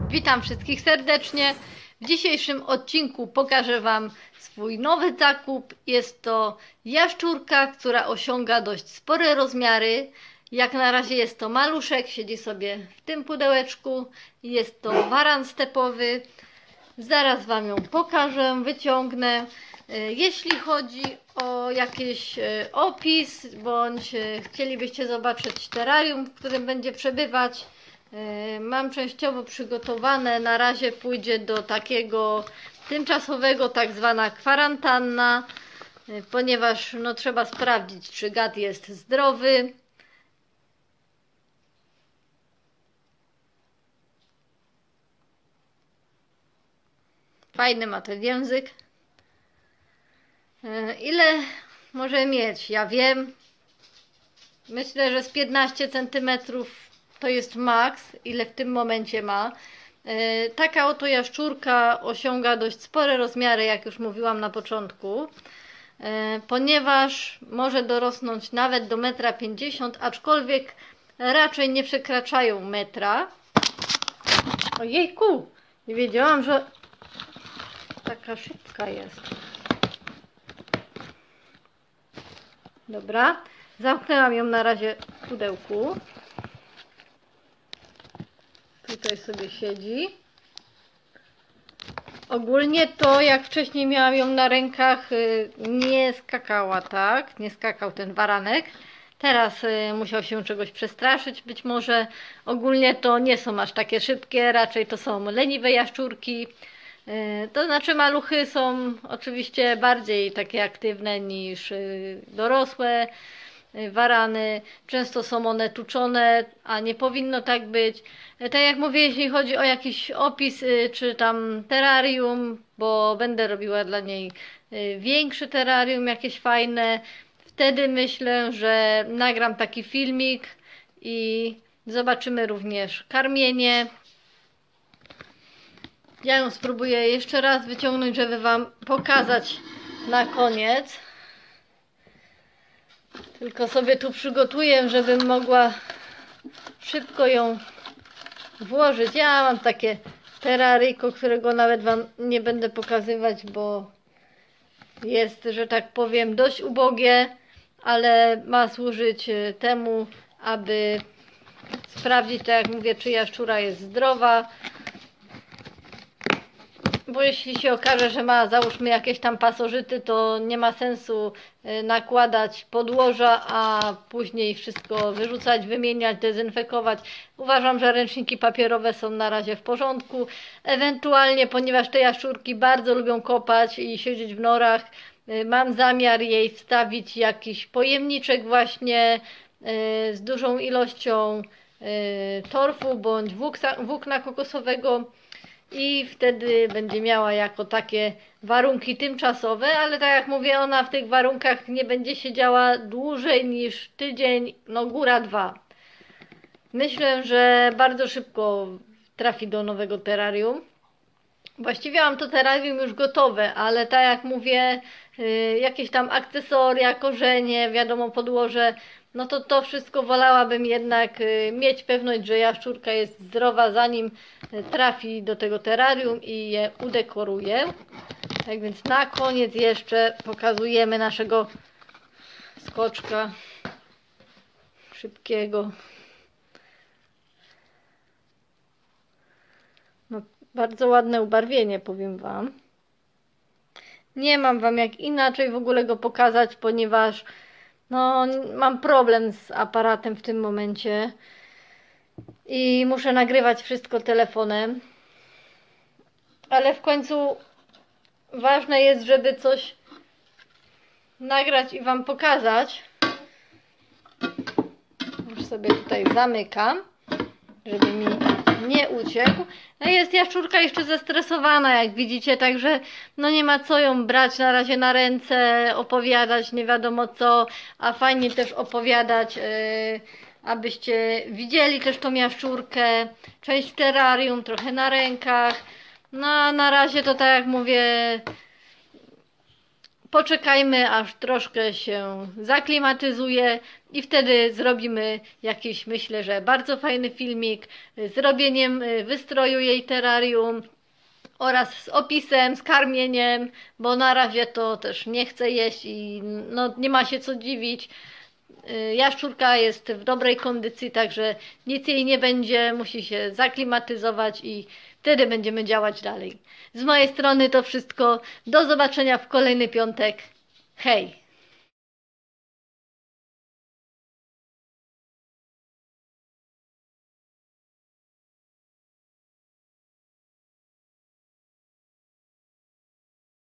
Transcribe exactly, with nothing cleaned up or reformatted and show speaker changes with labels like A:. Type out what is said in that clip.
A: Witam wszystkich serdecznie. W dzisiejszym odcinku pokażę Wam swój nowy zakup. Jest to jaszczurka, która osiąga dość spore rozmiary. Jak na razie jest to maluszek, siedzi sobie w tym pudełeczku. Jest to waran stepowy. Zaraz Wam ją pokażę, wyciągnę. Jeśli chodzi o jakiś opis, bądź chcielibyście zobaczyć terrarium, w którym będzie przebywać, mam częściowo przygotowane. Na razie pójdzie do takiego tymczasowego, tak zwana kwarantanna, ponieważ no, trzeba sprawdzić, czy gad jest zdrowy. Fajny ma ten język. Ile może mieć? Ja wiem. Myślę, że z piętnaście centymetrów to jest maks, ile w tym momencie ma. Taka oto jaszczurka osiąga dość spore rozmiary, jak już mówiłam na początku, ponieważ może dorosnąć nawet do metra pięćdziesiąt, aczkolwiek raczej nie przekraczają metra. Ojejku, nie wiedziałam, że taka szybka jest. Dobra, zamknęłam ją na razie w pudełku. Tutaj sobie siedzi. Ogólnie to, jak wcześniej miałam ją na rękach, nie skakała, tak? Nie skakał ten waranek. Teraz musiał się czegoś przestraszyć, być może. Ogólnie to nie są aż takie szybkie, raczej to są leniwe jaszczurki. To znaczy maluchy są oczywiście bardziej takie aktywne niż dorosłe warany. Często są one tuczone, a nie powinno tak być. Tak jak mówię, jeśli chodzi o jakiś opis czy tam terrarium, bo będę robiła dla niej większe terrarium, jakieś fajne, wtedy myślę, że nagram taki filmik i zobaczymy również karmienie. Ja ją spróbuję jeszcze raz wyciągnąć, żeby Wam pokazać na koniec. Tylko sobie tu przygotuję, żebym mogła szybko ją włożyć. Ja mam takie terraryjko, którego nawet Wam nie będę pokazywać, bo jest, że tak powiem, dość ubogie, ale ma służyć temu, aby sprawdzić, tak jak mówię, czy jaszczura jest zdrowa. Bo jeśli się okaże, że ma, załóżmy, jakieś tam pasożyty, to nie ma sensu nakładać podłoża, a później wszystko wyrzucać, wymieniać, dezynfekować. Uważam, że ręczniki papierowe są na razie w porządku. Ewentualnie, ponieważ te jaszczurki bardzo lubią kopać i siedzieć w norach, mam zamiar jej wstawić jakiś pojemniczek właśnie z dużą ilością torfu bądź włókna kokosowego. I wtedy będzie miała jako takie warunki tymczasowe, ale tak jak mówię, ona w tych warunkach nie będzie siedziała dłużej niż tydzień, no góra dwa. Myślę, że bardzo szybko trafi do nowego terrarium. Właściwie mam to terrarium już gotowe, ale tak jak mówię, jakieś tam akcesoria, korzenie, wiadomo, podłoże, no to to wszystko wolałabym jednak mieć pewność, że jaszczurka jest zdrowa, zanim trafi do tego terrarium i je udekoruję. Tak więc na koniec jeszcze pokazujemy naszego skoczka szybkiego. No, bardzo ładne ubarwienie, powiem Wam. Nie mam Wam jak inaczej w ogóle go pokazać, ponieważ no, mam problem z aparatem w tym momencie i muszę nagrywać wszystko telefonem, ale w końcu ważne jest, żeby coś nagrać i Wam pokazać. Już sobie tutaj zamykam, żeby mi nie uciekł. No jest jaszczurka jeszcze zestresowana, jak widzicie, także no nie ma co ją brać na razie na ręce, opowiadać nie wiadomo co, a fajnie też opowiadać, yy, abyście widzieli też tą jaszczurkę, część w terrarium, trochę na rękach. No a na razie to tak jak mówię, poczekajmy, aż troszkę się zaklimatyzuje i wtedy zrobimy jakiś, myślę, że bardzo fajny filmik z robieniem wystroju jej terrarium oraz z opisem, z karmieniem, bo na razie to też nie chce jeść i no, nie ma się co dziwić. Jaszczurka jest w dobrej kondycji, także nic jej nie będzie, musi się zaklimatyzować i wtedy będziemy działać dalej. Z mojej strony to wszystko. Do zobaczenia w kolejny piątek. Hej!